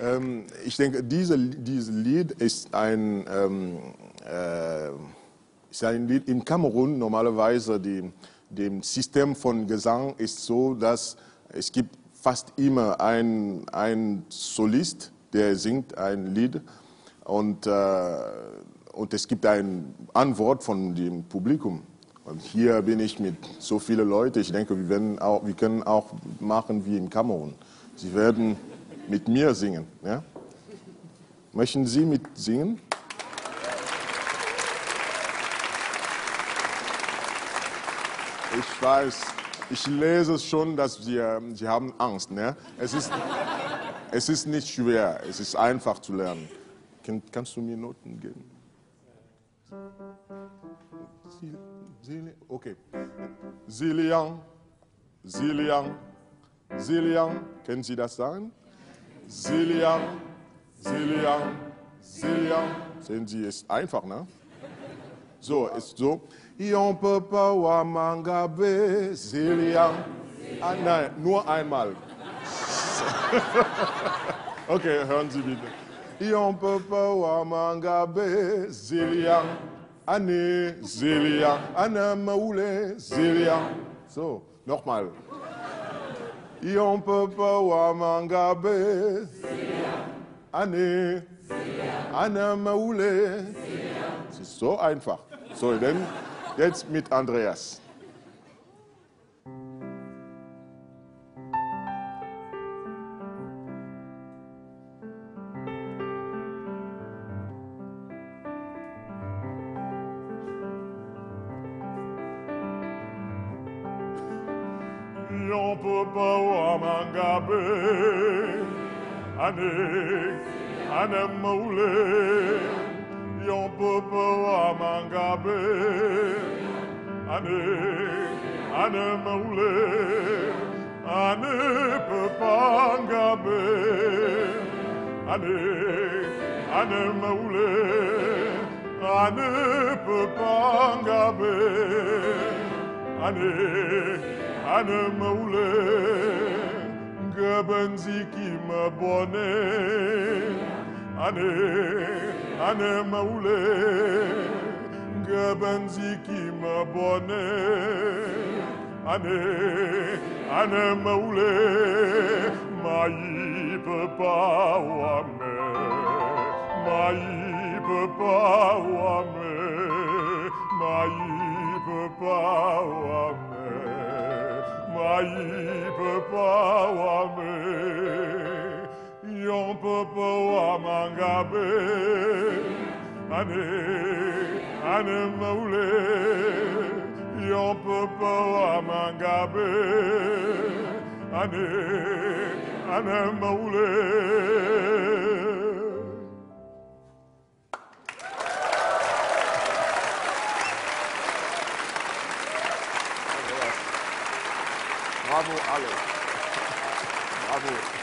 Ich denke, dieses Lied ist ein Lied in Kamerun. Normalerweise dem System von Gesang ist so, dass es gibt fast immer ein Solist, der singt ein Lied und es gibt eine Antwort von dem Publikum. Und hier bin ich mit so vielen Leuten. Ich denke, wir können auch machen wie in Kamerun. Sie werden mit mir singen. Ja? Möchten Sie mitsingen? Ich weiß, ich lese schon, dass Sie haben Angst. Ne? Es ist nicht schwer, es ist einfach zu lernen. Kannst du mir Noten geben? Okay. Ziliang, Ziliang, Ziliang. Können Sie das sagen? Ziliang, Ziliang, Ziliang. Sehen Sie, ist einfach, ne? So, ist so. Yon papa wa mangabe, Ziliang. Ah, nein, nur einmal. Okay, hören Sie bitte. Yon papa wa mangabe, Ziliang. Ane, Ziliang, Anna Maule, Ziliang. So, nochmal. Yon papa wa mangabe, Ane, Anna Maule. Es ist so einfach. So, dann jetzt mit Andreas. Yon papa wa mangabe, ane maule. Yon papa wa mangabe, ane maule. Ane papa ngabe, ane maule. Ane papa ngabe, ane maule, gabanzi ki mabone, ane maule, gabanzi ki mabone, ane maule, mai papa wame, mai papa wame, mai papa wame. Mai papa wame, yon papa wa mangabe, ane maule, yon papa wa mangabe, ane maule. Bravo alle. Bravo.